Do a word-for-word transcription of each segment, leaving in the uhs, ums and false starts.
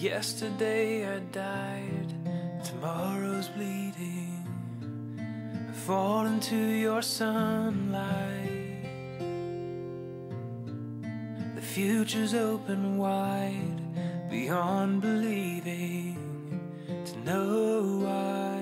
Yesterday I died, tomorrow's bleeding. I fall into your sunlight. The future's open wide, beyond believing. To know why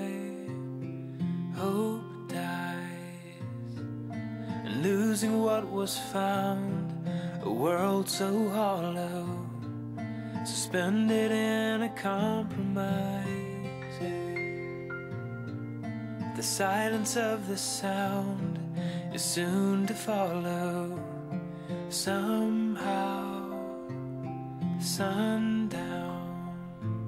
hope dies, and losing what was found, a world so hollow, suspended in a compromise. The silence of the sound is soon to follow. Somehow, sundown,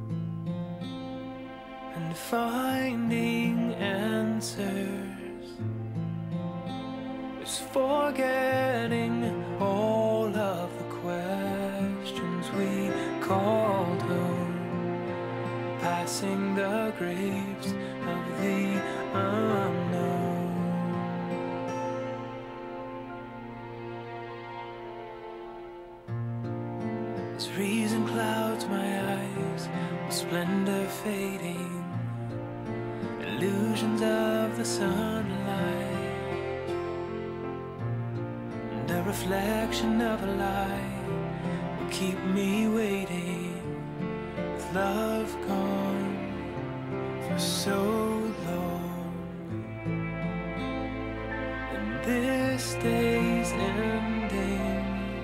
and finding answers is forgetting all of the questions we called home, passing the graves of the unknown. As reason clouds my eyes with splendor fading, illusions of the sunlight, and a reflection of a lie will keep me waiting, with love gone for so long. And this day's ending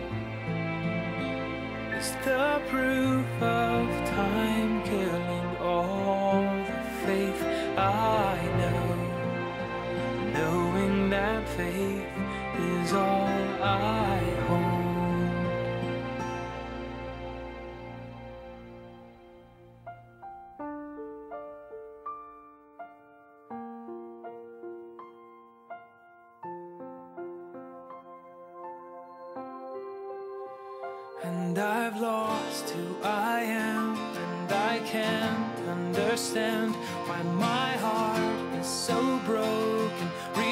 is the proof of time killing all the faith I know, knowing that faith is all I hold. And I've lost who I am, and I can't understand why my heart is so broken,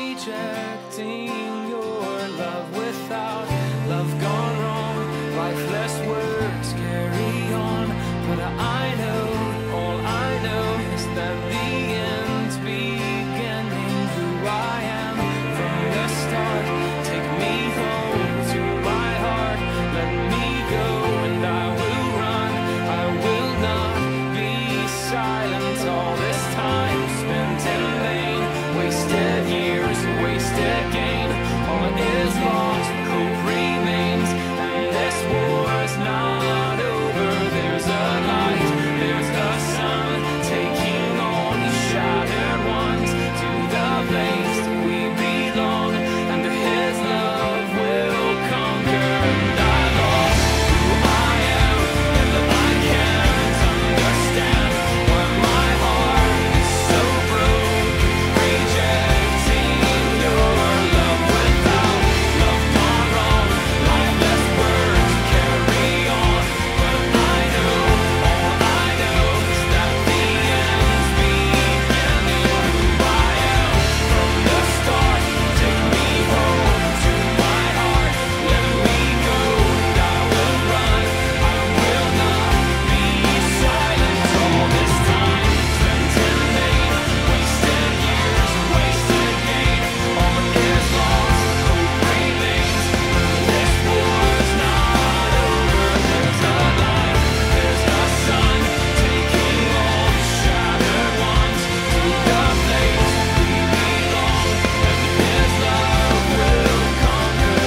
rejecting your love. Without love gone wrong, lifeless words carry on. But I know, all I know is that the end's beginning. Who I am from the start, take me home to my heart, let me go, and I will run. I will not be silent. All this time spent in vain, wasted years, wasted gain. All is lost, hope remains, and this war's not over. There's a light, there's a sun, taking all the shattered ones to the place we belong, and His love will conquer. And I lost who I am, and I can't understand why my heart is so broken, rejecting your love. Without love gone wrong, lifeless words carry on. But I know, all I know is that the end's beginning. Who I am from the start, take me home to my heart, let me go, and I will run. I will not be silent. All this time spent in vain, wasted years, wasted gain. All is lost, hope remains, and this war's not over. There's a light, there's a sun, taking all the shattered ones to the place we belong, and His love will conquer.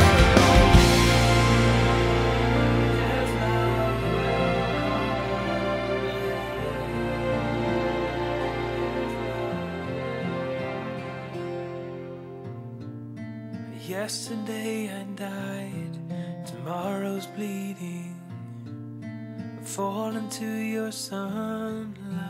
His love will. Yesterday I died, tomorrow's bleeding. I fall into your sunlight.